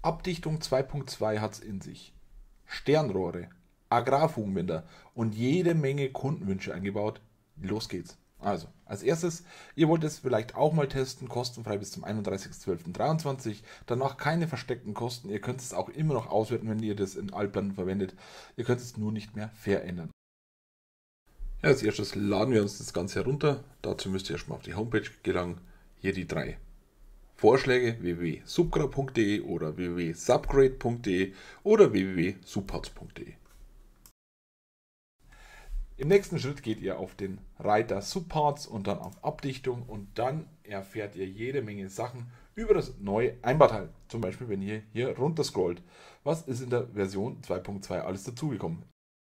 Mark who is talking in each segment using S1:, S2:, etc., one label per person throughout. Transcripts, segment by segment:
S1: Abdichtung 2.2 hat es in sich. Sternrohre, Agrarfugenbinder und jede Menge Kundenwünsche eingebaut. Los geht's. Also, als erstes, ihr wollt es vielleicht auch mal testen, kostenfrei bis zum 31.12.23. Danach keine versteckten Kosten. Ihr könnt es auch immer noch auswerten, wenn ihr das in Altplatten verwendet. Ihr könnt es nur nicht mehr verändern. Ja, als erstes laden wir uns das Ganze herunter. Dazu müsst ihr erstmal auf die Homepage gelangen. Hier die drei Vorschläge: www.subgra.de oder www.subgrade.de oder www.subparts.de. Im nächsten Schritt geht ihr auf den Reiter Subparts und dann auf Abdichtung und dann erfährt ihr jede Menge Sachen über das neue Einbauteil. Zum Beispiel, wenn ihr hier runter scrollt. Was ist in der Version 2.2 alles dazugekommen?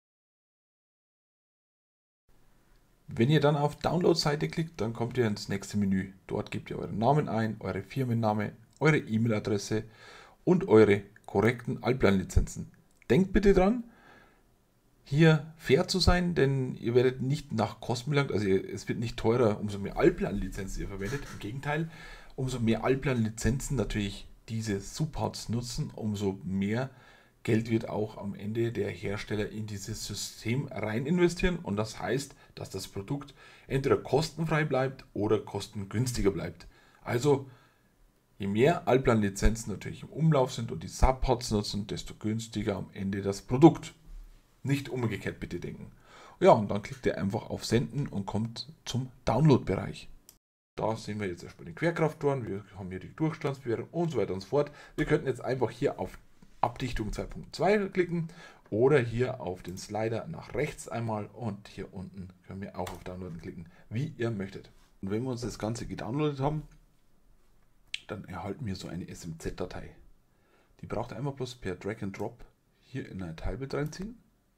S1: Wenn ihr dann auf Download-Seite klickt, dann kommt ihr ins nächste Menü. Dort gebt ihr euren Namen ein, eure Firmenname, eure E-Mail-Adresse und eure korrekten Altplan-Lizenzen. Denkt bitte dran, hier fair zu sein, denn ihr werdet nicht nach Kosten belangt, also es wird nicht teurer, umso mehr Altplan-Lizenzen ihr verwendet. Im Gegenteil, umso mehr Altplan-Lizenzen natürlich diese Subparts nutzen, umso mehr Geld wird auch am Ende der Hersteller in dieses System rein investieren und das heißt, dass das Produkt entweder kostenfrei bleibt oder kostengünstiger bleibt. Also je mehr Altplan-Lizenzen natürlich im Umlauf sind und die Subparts nutzen, desto günstiger am Ende das Produkt. Nicht umgekehrt bitte denken. Ja, und dann klickt ihr einfach auf Senden und kommt zum Download-Bereich. Da sehen wir jetzt erstmal den Querkrafttoren, wir haben hier die Durchstandsbewertung und so weiter und so fort. Wir könnten jetzt einfach hier auf Abdichtung 2.2 klicken oder hier auf den Slider nach rechts einmal und hier unten können wir auch auf Downloaden klicken, wie ihr möchtet. Und wenn wir uns das Ganze gedownloadet haben, dann erhalten wir so eine SMZ-Datei. Die braucht ihr einfach bloß per Drag and Drop hier in ein Teilbild reinziehen.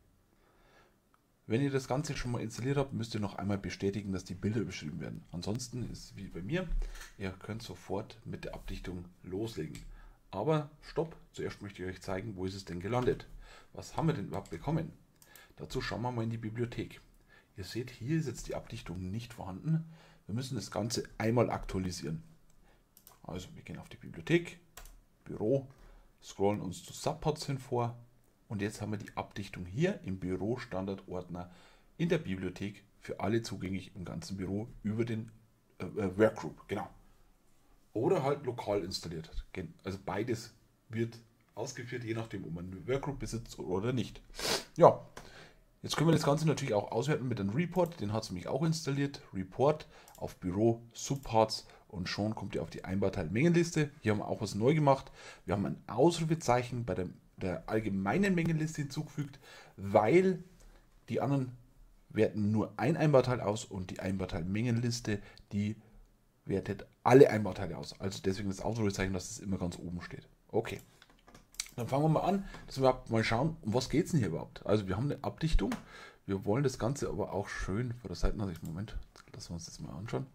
S1: Wenn ihr das Ganze schon mal installiert habt, müsst ihr noch einmal bestätigen, dass die Bilder beschrieben werden. Ansonsten ist es wie bei mir, ihr könnt sofort mit der Abdichtung loslegen. Aber stopp, zuerst möchte ich euch zeigen, wo ist es denn gelandet. Was haben wir denn überhaupt bekommen? Dazu schauen wir mal in die Bibliothek. Ihr seht, hier ist jetzt die Abdichtung nicht vorhanden. Wir müssen das Ganze einmal aktualisieren. Also wir gehen auf die Bibliothek, Büro, scrollen uns zu Subparts hin vor. Und jetzt haben wir die Abdichtung hier im Büro-Standard-Ordner in der Bibliothek für alle zugänglich im ganzen Büro über den Workgroup. Genau. Oder halt lokal installiert. Also beides wird ausgeführt, je nachdem, ob man einen Workgroup besitzt oder nicht. Ja, jetzt können wir das Ganze natürlich auch auswerten mit einem Report. Den hat es nämlich auch installiert. Report auf Büro, Subparts und schon kommt ihr auf die Einbauteil-Mengenliste. Hier haben wir auch was neu gemacht. Wir haben ein Ausrufezeichen bei der allgemeinen Mengenliste hinzugefügt, weil die anderen werten nur ein Einbauteil aus und die Einbauteil-Mengenliste, die wertet alle Einbauteile aus. Also deswegen das Ausrufezeichen, dass es immer ganz oben steht. Okay, dann fangen wir mal an, dass wir mal schauen, um was geht es denn hier überhaupt. Also wir haben eine Abdichtung, wir wollen das Ganze aber auch schön von der Seitenansicht. Moment, lassen wir uns das mal anschauen.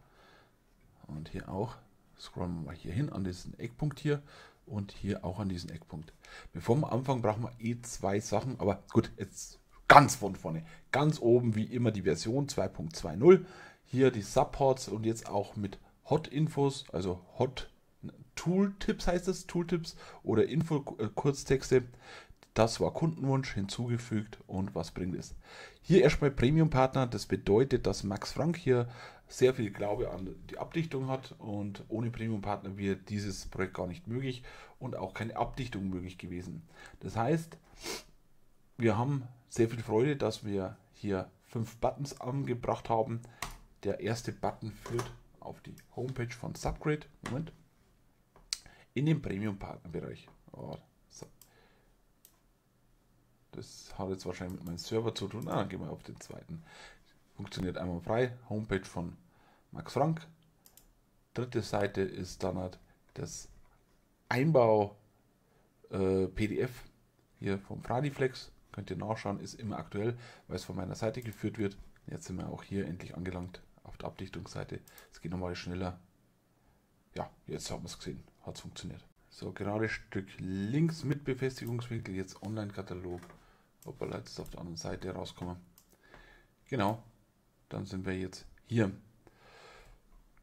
S1: Und hier auch, scrollen wir mal hier hin an diesen Eckpunkt hier und hier auch an diesen Eckpunkt. Bevor wir anfangen, brauchen wir zwei Sachen, aber gut, jetzt ganz von vorne, ganz oben wie immer die Version 2.20, hier die Subparts und jetzt auch mit Hot-Infos, also Hot Tooltips heißt es, Tooltips oder Info-Kurztexte. Das war Kundenwunsch, hinzugefügt und was bringt es? Hier erstmal Premium-Partner, das bedeutet, dass Max Frank hier sehr viel Glaube an die Abdichtung hat und ohne Premium-Partner wäre dieses Projekt gar nicht möglich und auch keine Abdichtung möglich gewesen. Das heißt, wir haben sehr viel Freude, dass wir hier 5 Buttons angebracht haben. Der erste Button führt auf die Homepage von Subgrade. Moment. In den Premium-Partner-Bereich. Oh, so. Das hat jetzt wahrscheinlich mit meinem Server zu tun. Dann gehen wir auf den zweiten. Funktioniert einmal frei. Homepage von Max Frank. Dritte Seite ist dann halt das Einbau PDF hier vom Fradiflex. Könnt ihr nachschauen, ist immer aktuell, weil es von meiner Seite geführt wird. Jetzt sind wir auch hier endlich angelangt auf der Abdichtungsseite. Es geht nochmal schneller. Ja, jetzt haben wir es gesehen. Hat es funktioniert. So, gerade Stück links mit Befestigungswinkel, jetzt Online-Katalog. Hoppala, jetzt auf der anderen Seite rauskommen. Genau, dann sind wir jetzt hier.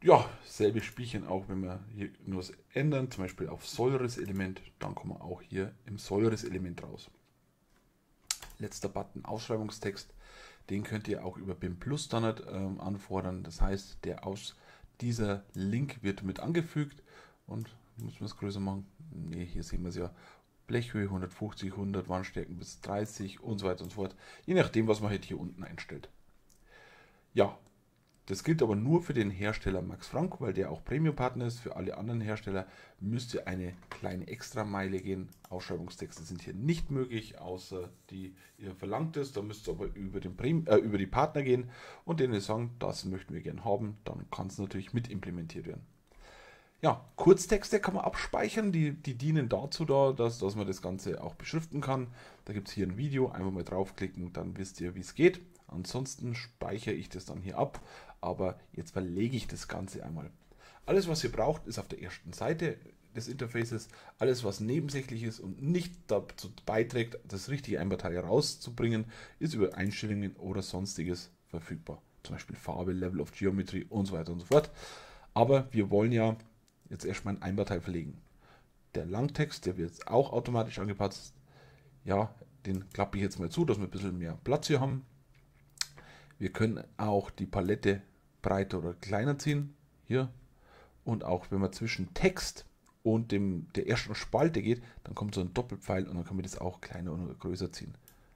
S1: Ja, selbe Spielchen auch, wenn wir hier nur was ändern, zum Beispiel auf Säureselement, dann kommen wir auch hier im Säureselement raus. Letzter Button, Ausschreibungstext, den könnt ihr auch über BIM Plus Standard anfordern. Das heißt, dieser Link wird mit angefügt und muss man es größer machen? Ne, hier sehen wir es ja. Blechhöhe 150, 100, Wandstärken bis 30 und so weiter und so fort. Je nachdem, was man halt hier unten einstellt. Ja, das gilt aber nur für den Hersteller Max Frank, weil der auch Premium-Partner ist. Für alle anderen Hersteller müsst ihr eine kleine Extrameile gehen. Ausschreibungstexte sind hier nicht möglich, außer ihr verlangt es. Da müsst ihr aber über die Partner gehen und denen sagen, das möchten wir gerne haben. Dann kann es natürlich mit implementiert werden. Ja, Kurztexte kann man abspeichern, die dienen dazu dass man das Ganze auch beschriften kann. Da gibt es hier ein Video, einfach mal draufklicken, dann wisst ihr, wie es geht. Ansonsten speichere ich das dann hier ab, aber jetzt verlege ich das Ganze einmal. Alles, was ihr braucht, ist auf der ersten Seite des Interfaces. Alles, was nebensächlich ist und nicht dazu beiträgt, das richtige Einbauteil herauszubringen, ist über Einstellungen oder sonstiges verfügbar. Zum Beispiel Farbe, Level of Geometry und so weiter und so fort. Aber wir wollen ja jetzt erstmal ein Einbauteil verlegen. Der Langtext, der wird jetzt auch automatisch angepasst. Ja, den klappe ich jetzt mal zu, dass wir ein bisschen mehr Platz hier haben. Wir können auch die Palette breiter oder kleiner ziehen. Hier. Und auch wenn man zwischen Text und der ersten Spalte geht, dann kommt so ein Doppelpfeil und dann können wir das auch kleiner oder größer ziehen.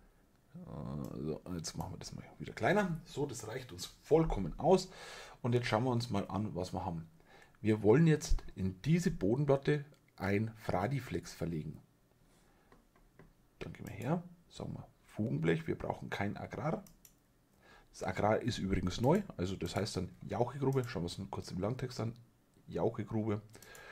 S1: So, jetzt machen wir das mal wieder kleiner. So, das reicht uns vollkommen aus. Und jetzt schauen wir uns mal an, was wir haben. Wir wollen jetzt in diese Bodenplatte ein Fradiflex verlegen. Dann gehen wir her, sagen wir Fugenblech, wir brauchen kein Agrar. Das Agrar ist übrigens neu, also das heißt dann Jauchegrube. Schauen wir uns kurz im Langtext an. Jauchegrube.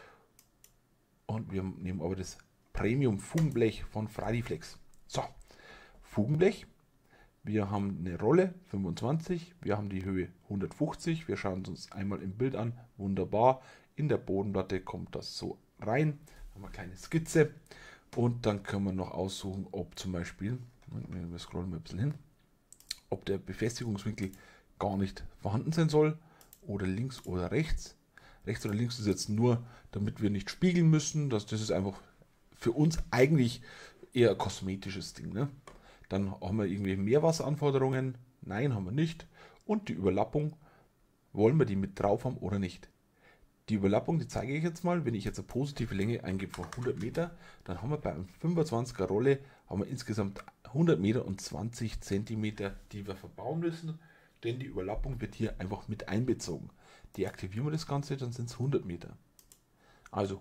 S1: Und wir nehmen aber das Premium Fugenblech von Fradiflex. So, Fugenblech. Wir haben eine Rolle 25, wir haben die Höhe 150, wir schauen uns einmal im Bild an, wunderbar, in der Bodenplatte kommt das so rein, haben wir eine kleine Skizze und dann können wir noch aussuchen, ob zum Beispiel, wir scrollen mal ein bisschen hin, ob der Befestigungswinkel gar nicht vorhanden sein soll oder links oder rechts. Rechts oder links ist jetzt nur, damit wir nicht spiegeln müssen, das ist einfach für uns eigentlich eher ein kosmetisches Ding, ne? Dann haben wir irgendwie Meerwasseranforderungen. Nein, haben wir nicht. Und die Überlappung, wollen wir die mit drauf haben oder nicht? Die Überlappung, die zeige ich jetzt mal. Wenn ich jetzt eine positive Länge eingebe von 100 Meter, dann haben wir bei einem 25er Rolle haben wir insgesamt 100 Meter und 20 Zentimeter, die wir verbauen müssen. Denn die Überlappung wird hier einfach mit einbezogen. Deaktivieren wir das Ganze, dann sind es 100 Meter. Also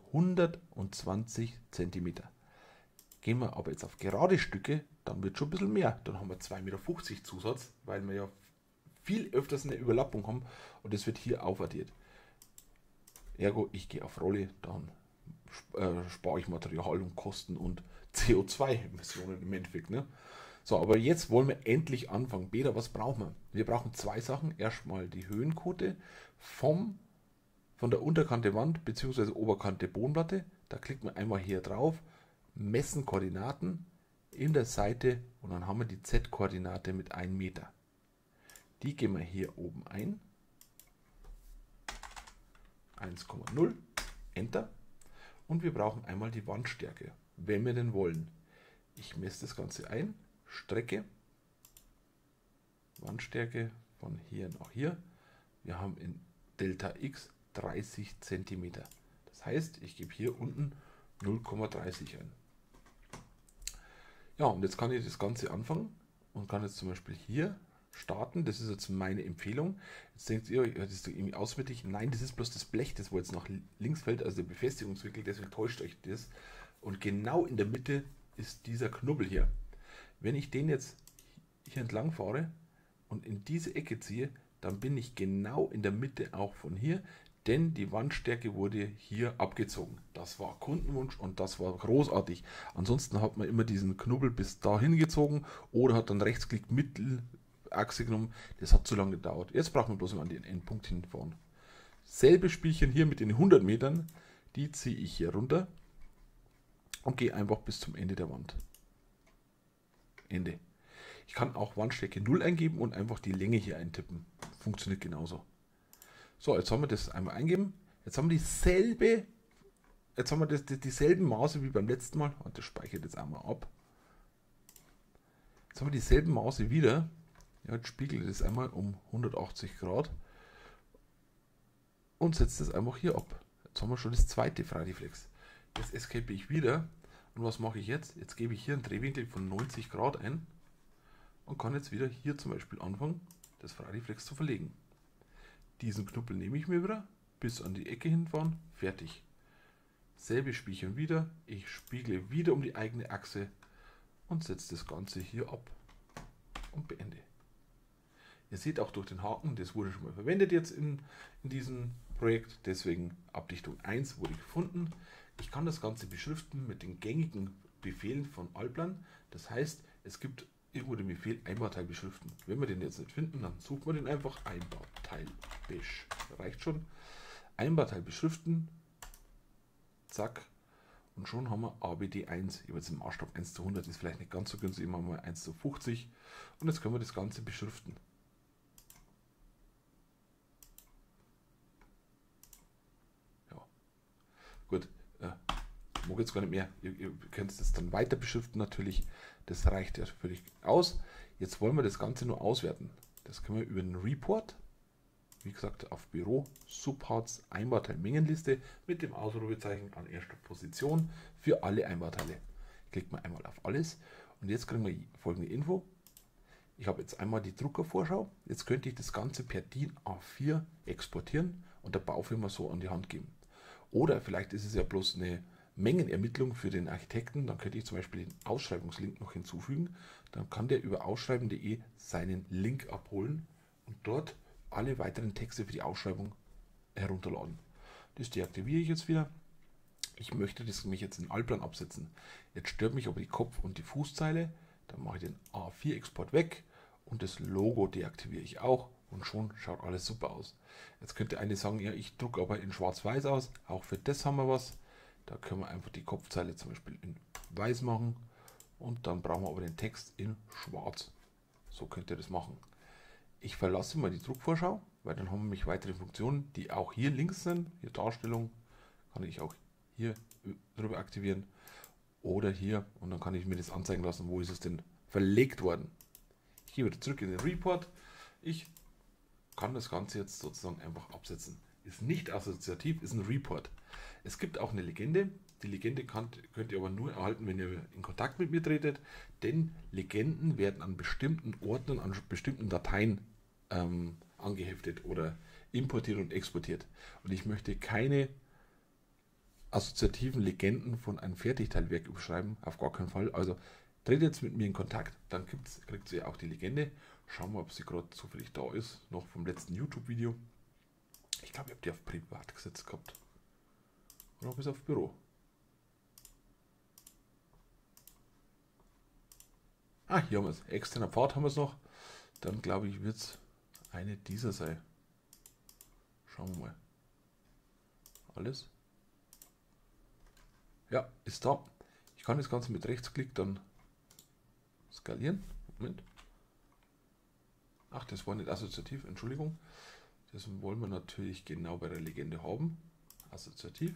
S1: 120 Zentimeter. Gehen wir aber jetzt auf gerade Stücke, dann wird schon ein bisschen mehr. Dann haben wir 2,50 Meter Zusatz, weil wir ja viel öfters eine Überlappung haben und das wird hier aufaddiert. Ergo, ich gehe auf Rolle, dann spare ich Material und Kosten und CO2-Emissionen im Endeffekt. Ne? So, aber jetzt wollen wir endlich anfangen. Beta, was brauchen wir? Wir brauchen zwei Sachen. Erstmal die Höhenquote von der Unterkante Wand bzw. Oberkante Bodenplatte. Da klickt man einmal hier drauf. Messen Koordinaten in der Seite und dann haben wir die Z-Koordinate mit 1 Meter. Die geben wir hier oben ein. 1,0, Enter. Und wir brauchen einmal die Wandstärke, wenn wir denn wollen. Ich messe das Ganze ein, Strecke, Wandstärke von hier nach hier. Wir haben in Delta X 30 cm. Das heißt, ich gebe hier unten 0,30 ein. Ja, und jetzt kann ich das Ganze anfangen und kann jetzt zum Beispiel hier starten. Das ist jetzt meine Empfehlung. Jetzt denkt ihr, das ist irgendwie auswendig. Nein, das ist bloß das Blech, das wo jetzt nach links fällt, also der Befestigungswinkel, deswegen täuscht euch das. Und genau in der Mitte ist dieser Knubbel hier. Wenn ich den jetzt hier entlang fahre und in diese Ecke ziehe, dann bin ich genau in der Mitte auch von hier, denn die Wandstärke wurde hier abgezogen. Das war Kundenwunsch und das war großartig. Ansonsten hat man immer diesen Knubbel bis dahin gezogen oder hat dann Rechtsklick Mittelachse genommen. Das hat zu lange gedauert. Jetzt brauchen wir bloß mal an den Endpunkt hinfahren. Selbe Spielchen hier mit den 100 Metern. Die ziehe ich hier runter und gehe einfach bis zum Ende der Wand. Ende. Ich kann auch Wandstärke 0 eingeben und einfach die Länge hier eintippen. Funktioniert genauso. So, jetzt haben wir das einmal eingeben. Jetzt haben wir dieselbe, jetzt haben wir dieselben Maße wie beim letzten Mal. Und das speichert jetzt einmal ab. Jetzt haben wir dieselben Maße wieder. Ja, jetzt spiegelt das einmal um 180 Grad und setzt das einfach hier ab. Jetzt haben wir schon das zweite Freireflex. Jetzt escape ich wieder. Und was mache ich jetzt? Jetzt gebe ich hier einen Drehwinkel von 90 Grad ein und kann jetzt wieder hier zum Beispiel anfangen, das Freireflex zu verlegen. Diesen Knuppel nehme ich mir wieder, bis an die Ecke hinfahren, fertig. Selbe Spielchen wieder, ich spiegle wieder um die eigene Achse und setze das Ganze hier ab und beende. Ihr seht auch durch den Haken, das wurde schon mal verwendet jetzt in diesem Projekt, deswegen Abdichtung 1 wurde gefunden. Ich kann das Ganze beschriften mit den gängigen Befehlen von Allplan. Das heißt, es gibt irgendwo den Befehl Einbauteil beschriften. Wenn wir den jetzt nicht finden, dann suchen wir den einfach Einbauteil besch. Reicht schon. Einbauteil beschriften. Zack. Und schon haben wir ABD1. Ich habe jetzt im Maßstab 1:100, ist vielleicht nicht ganz so günstig, machen wir 1:50. Und jetzt können wir das Ganze beschriften. Ja. Gut. Ich mag jetzt gar nicht mehr. Ihr könnt es dann weiter beschriften natürlich. Das reicht ja völlig aus. Jetzt wollen wir das Ganze nur auswerten. Das können wir über den Report, wie gesagt, auf Büro, Subparts, Einbauteil Mengenliste mit dem Ausrufezeichen an erster Position für alle Einbauteile. Klickt man einmal auf alles und jetzt kriegen wir folgende Info. Ich habe jetzt einmal die Druckervorschau. Jetzt könnte ich das Ganze per DIN A4 exportieren und der Baufirma so an die Hand geben. Oder vielleicht ist es ja bloß eine Mengenermittlung für den Architekten. Dann könnte ich zum Beispiel den Ausschreibungslink noch hinzufügen. Dann kann der über ausschreiben.de seinen Link abholen und dort alle weiteren Texte für die Ausschreibung herunterladen. Das deaktiviere ich jetzt wieder. Ich möchte das nämlich jetzt in Allplan absetzen. Jetzt stört mich aber die Kopf- und die Fußzeile. Dann mache ich den A4-Export weg und das Logo deaktiviere ich auch und schon schaut alles super aus. Jetzt könnte eine sagen, ja, ich drucke aber in schwarz-weiß aus. Auch für das haben wir was. Da können wir einfach die Kopfzeile zum Beispiel in weiß machen und dann brauchen wir aber den Text in schwarz. So könnt ihr das machen. Ich verlasse mal die Druckvorschau, weil dann haben wir nämlich weitere Funktionen, die auch hier links sind. Hier Darstellung kann ich auch hier drüber aktivieren oder hier und dann kann ich mir das anzeigen lassen, wo ist es denn verlegt worden. Ich gehe wieder zurück in den Report. Ich kann das Ganze jetzt sozusagen einfach absetzen. Ist nicht assoziativ, ist ein Report. Es gibt auch eine Legende. Die Legende könnt ihr aber nur erhalten, wenn ihr in Kontakt mit mir tretet, denn Legenden werden an bestimmten Ordnern, an bestimmten Dateien angeheftet oder importiert und exportiert. Und ich möchte keine assoziativen Legenden von einem Fertigteilwerk überschreiben, auf gar keinen Fall. Also tretet jetzt mit mir in Kontakt, dann kriegt ihr auch die Legende. Schauen wir, ob sie gerade zufällig da ist, noch vom letzten YouTube-Video. Ich glaube, ich habe die auf Privat gesetzt gehabt. Oder bis auf Büro. Ah, hier haben wir es. Externer Pfad haben wir es noch. Dann glaube ich, wird es eine dieser sein. Schauen wir mal. Alles. Ja, ist da. Ich kann das Ganze mit Rechtsklick dann skalieren. Moment. Ach, das war nicht assoziativ, Entschuldigung. Das wollen wir natürlich genau bei der Legende haben. Assoziativ.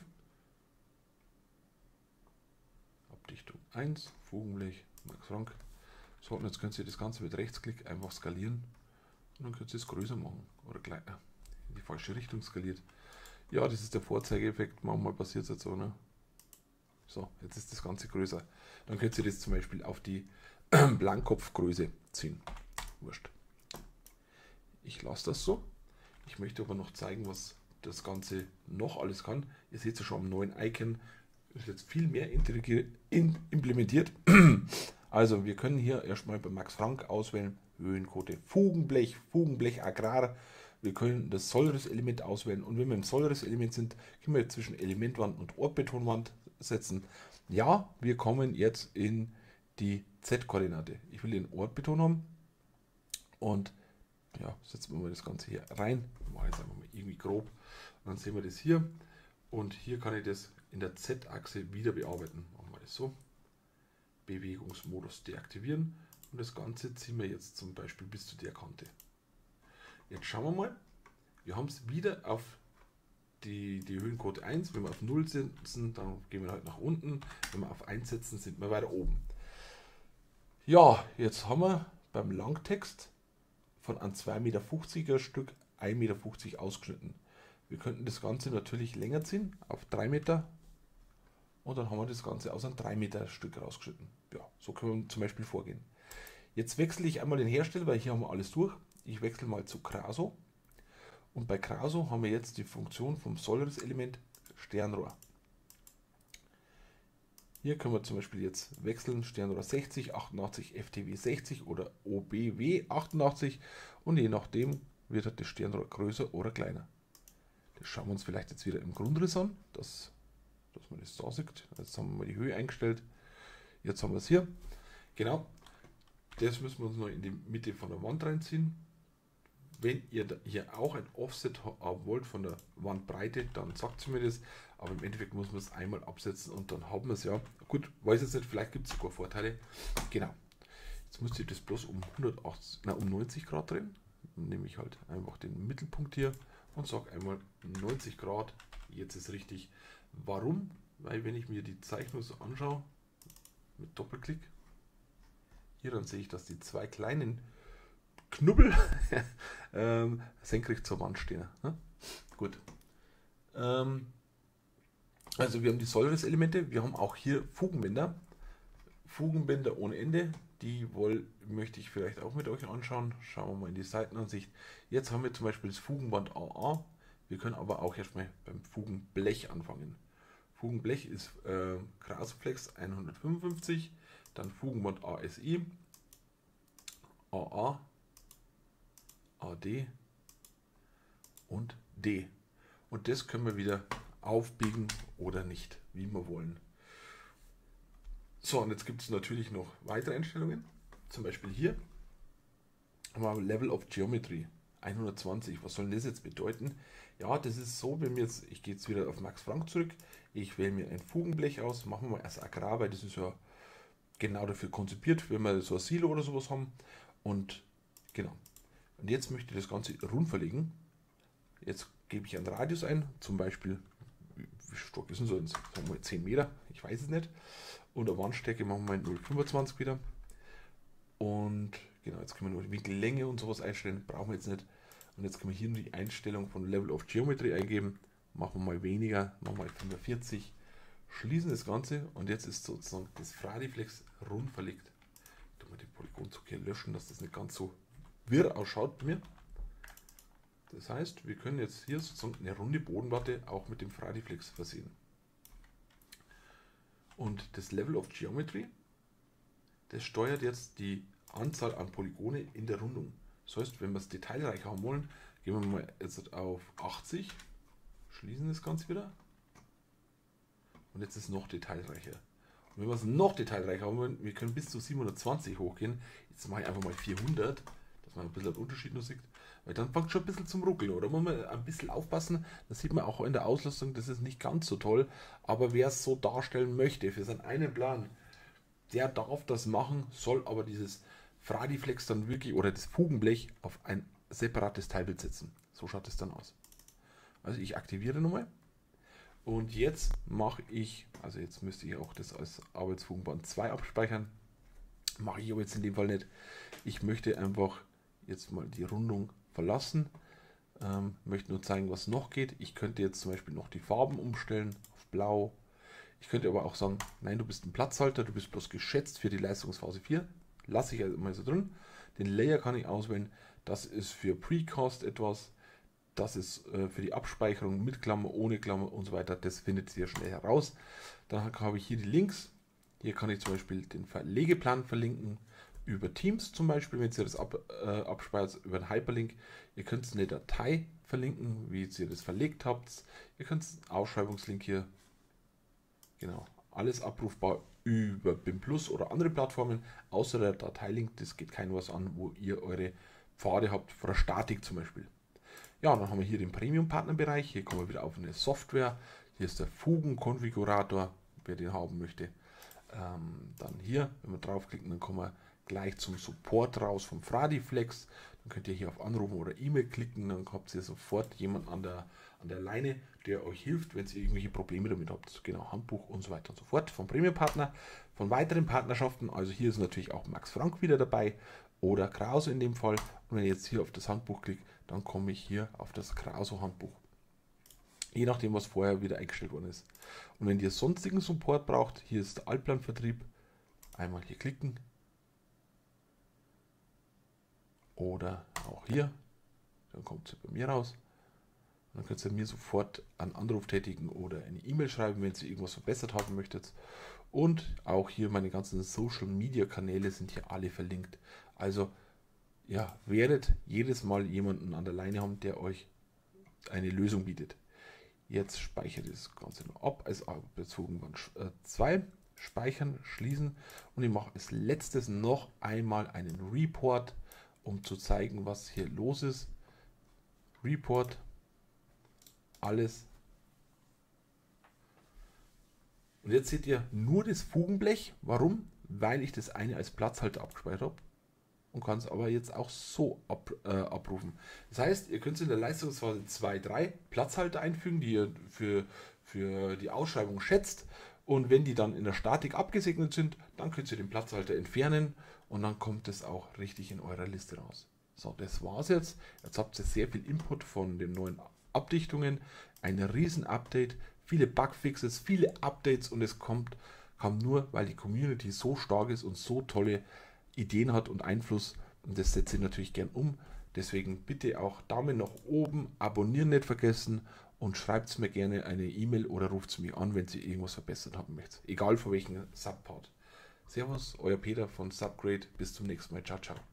S1: Abdichtung 1, Fugenblech, Max Frank. So, und jetzt könnt ihr das Ganze mit Rechtsklick einfach skalieren. Und dann könnt ihr es größer machen. Oder gleich in die falsche Richtung skaliert. Ja, das ist der Vorzeigeeffekt. Manchmal passiert es jetzt so, ne? So, jetzt ist das Ganze größer. Dann könnt ihr das zum Beispiel auf die Blankkopfgröße ziehen. Wurscht. Ich lasse das so. Ich möchte aber noch zeigen, was das Ganze noch alles kann. Ihr seht es ja schon am neuen Icon. Ist jetzt viel mehr implementiert. Also wir können hier erstmal bei Max Frank auswählen, Höhenquote Fugenblech, Fugenblech Agrar. Wir können das Sollriss-Element auswählen und wenn wir im Sollriss-Element sind, können wir zwischen Elementwand und Ortbetonwand setzen. Ja, wir kommen jetzt in die Z-Koordinate. Ich will den Ortbeton haben und ja, setzen wir mal das Ganze hier rein. Ich mache jetzt einfach mal irgendwie grob und dann sehen wir das hier und hier kann ich das in der Z-Achse wieder bearbeiten. Machen wir das so. Bewegungsmodus deaktivieren und das Ganze ziehen wir jetzt zum Beispiel bis zu der Kante. Jetzt schauen wir mal, wir haben es wieder auf die Höhenquote 1. Wenn wir auf 0 setzen, dann gehen wir halt nach unten. Wenn wir auf 1 setzen, sind wir weiter oben. Ja, jetzt haben wir beim Langtext von einem 2,50 Meter Stück 1,50 Meter ausgeschnitten. Wir könnten das Ganze natürlich länger ziehen, auf 3 Meter. Und dann haben wir das Ganze aus einem 3 Meter Stück rausgeschnitten. Ja, so können wir zum Beispiel vorgehen. Jetzt wechsle ich einmal den Hersteller, weil hier haben wir alles durch. Ich wechsle mal zu Kraso. Und bei Kraso haben wir jetzt die Funktion vom Solaris-Element Sternrohr. Hier können wir zum Beispiel jetzt wechseln Sternrohr 60, 88, FTW 60 oder OBW 88 und je nachdem wird das Sternrohr größer oder kleiner. Das schauen wir uns vielleicht jetzt wieder im Grundriss an, dass man das da sieht. Jetzt haben wir mal die Höhe eingestellt. Jetzt haben wir es hier. Genau. Das müssen wir uns noch in die Mitte von der Wand reinziehen. Wenn ihr hier auch ein Offset haben wollt von der Wandbreite, dann sagt mir das. Aber im Endeffekt muss man es einmal absetzen und dann haben wir es ja. Gut, weiß jetzt nicht, vielleicht gibt es sogar Vorteile. Genau. Jetzt müsst ihr das bloß um 90 Grad drehen. Dann nehme ich halt einfach den Mittelpunkt hier und sage einmal 90 Grad. Jetzt ist richtig. Warum? Weil wenn ich mir die Zeichnung so anschaue, mit Doppelklick, hier dann sehe ich, dass die zwei kleinen Knubbel senkrecht zur Wand stehen. Ne? Gut. Also wir haben die Solaris-Elemente, wir haben auch hier Fugenbänder. Fugenbänder ohne Ende, die möchte ich vielleicht auch mit euch anschauen. Schauen wir mal in die Seitenansicht. Jetzt haben wir zum Beispiel das Fugenband AA. Wir können aber auch erstmal beim Fugenblech anfangen. Fugenblech ist Krasoflex 155, dann Fugenband ASI, AA, AD und D. Und das können wir wieder aufbiegen oder nicht, wie wir wollen. So, und jetzt gibt es natürlich noch weitere Einstellungen. Zum Beispiel hier haben wir Level of Geometry 120. Was soll das jetzt bedeuten? Ja, das ist so, wenn wir jetzt, ich gehe jetzt wieder auf Max Frank zurück, ich wähle mir ein Fugenblech aus, machen wir mal erst Agrar, weil das ist ja genau dafür konzipiert, wenn wir so ein Silo oder sowas haben. Und genau. Und jetzt möchte ich das Ganze rund verlegen. Jetzt gebe ich einen Radius ein, zum Beispiel, wie stark ist denn so, sagen wir mal 10 Meter, ich weiß es nicht. Und eine Wandstärke machen wir 0,25 wieder. Und genau, jetzt können wir nur Winkellänge und sowas einstellen, brauchen wir jetzt nicht. Und jetzt können wir hier die Einstellung von Level of Geometry eingeben. Machen wir mal weniger, machen wir mal 45. Schließen das Ganze und jetzt ist sozusagen das Fradiflex rund verlegt. Ich tue mal den Polygonzug hier löschen, dass das nicht ganz so wirr ausschaut bei mir. Das heißt, wir können jetzt hier sozusagen eine runde Bodenplatte auch mit dem Fradiflex versehen. Und das Level of Geometry, das steuert jetzt die Anzahl an Polygone in der Rundung. Das heißt, wenn wir es detailreich haben wollen, gehen wir mal jetzt auf 80, schließen das Ganze wieder. Und jetzt ist es noch detailreicher. Und wenn wir es noch detailreicher haben wollen, wir können bis zu 720 hochgehen. Jetzt mache ich einfach mal 400, dass man ein bisschen den Unterschied noch sieht. Weil dann fängt schon ein bisschen zum Ruckeln, oder? Muss man ein bisschen aufpassen. Das sieht man auch in der Auslastung, das ist nicht ganz so toll. Aber wer es so darstellen möchte, für seinen einen Plan, der darf das machen, soll aber dieses Fradiflex dann wirklich, oder das Fugenblech, auf ein separates Teilbild setzen. So schaut es dann aus. Also ich aktiviere nochmal. Und jetzt mache ich, also jetzt müsste ich auch das als Arbeitsfugenband 2 abspeichern. Mache ich aber jetzt in dem Fall nicht. Ich möchte einfach jetzt mal die Rundung verlassen. Möchte nur zeigen, was noch geht. Ich könnte jetzt zum Beispiel noch die Farben umstellen auf Blau. Ich könnte aber auch sagen, nein, du bist ein Platzhalter, du bist bloß geschätzt für die Leistungsphase 4. Lasse ich also mal so drin. Den Layer kann ich auswählen. Das ist für Precast etwas. Das ist für die Abspeicherung mit Klammer, ohne Klammer und so weiter. Das findet ihr schnell heraus. Dann habe ich hier die Links. Hier kann ich zum Beispiel den Verlegeplan verlinken. Über Teams zum Beispiel, wenn ihr das abspeichert, über einen Hyperlink. Ihr könnt eine Datei verlinken, wie ihr das verlegt habt. Ihr könnt einen Ausschreibungslink hier. Genau, alles abrufbar über BIM Plus oder andere Plattformen, außer der Dateilink. Das geht keinem was an, wo ihr eure Pfade habt, von der Statik zum Beispiel. Ja, dann haben wir hier den Premium-Partner-Bereich. Hier kommen wir wieder auf eine Software. Hier ist der Fugenkonfigurator, wer den haben möchte. Dann hier, wenn wir draufklicken, dann kommen wir gleich zum Support raus vom Fradiflex. Dann könnt ihr hier auf Anrufen oder E-Mail klicken, dann habt ihr sofort jemanden an der Leine, der euch hilft, wenn ihr irgendwelche Probleme damit habt. Genau, Handbuch und so weiter und so fort. Vom Premium-Partner, von weiteren Partnerschaften, also hier ist natürlich auch Max Frank wieder dabei oder Krause in dem Fall. Und wenn ich jetzt hier auf das Handbuch klicke, dann komme ich hier auf das Krause-Handbuch. Je nachdem, was vorher wieder eingestellt worden ist. Und wenn ihr sonstigen Support braucht, hier ist der Altplanvertrieb. Einmal hier klicken. Oder auch hier. Dann kommt sie bei mir raus. Dann könnt ihr mir sofort einen Anruf tätigen oder eine E-Mail schreiben, wenn ihr irgendwas verbessert haben möchtet. Und auch hier meine ganzen Social Media Kanäle sind hier alle verlinkt. Also ja, werdet jedes Mal jemanden an der Leine haben, der euch eine Lösung bietet. Jetzt speichere ich das Ganze noch ab als bezogen 2. Speichern, schließen und ich mache als letztes noch einmal einen Report, um zu zeigen, was hier los ist. Report, alles. Und jetzt seht ihr nur das Fugenblech. Warum? Weil ich das eine als Platzhalter abgespeichert habe und kann es aber jetzt auch so abrufen. Das heißt, ihr könnt in der Leistungsphase 2, 3 Platzhalter einfügen, die ihr für die Ausschreibung schätzt. Und wenn die dann in der Statik abgesegnet sind, dann könnt ihr den Platzhalter entfernen und dann kommt es auch richtig in eurer Liste raus. So, das war's jetzt. Jetzt habt ihr sehr viel Input von den neuen Abdichtungen, ein riesen Update, viele Bugfixes, viele Updates und es kam nur, weil die Community so stark ist und so tolle Ideen hat und Einfluss und das setze ich natürlich gern um. Deswegen bitte auch Daumen nach oben, abonnieren nicht vergessen und schreibt mir gerne eine E-Mail oder ruft mich an, wenn ihr irgendwas verbessert haben möchtet. Egal für welchen Subpart. Servus, euer Peter von Subgrade. Bis zum nächsten Mal. Ciao, ciao.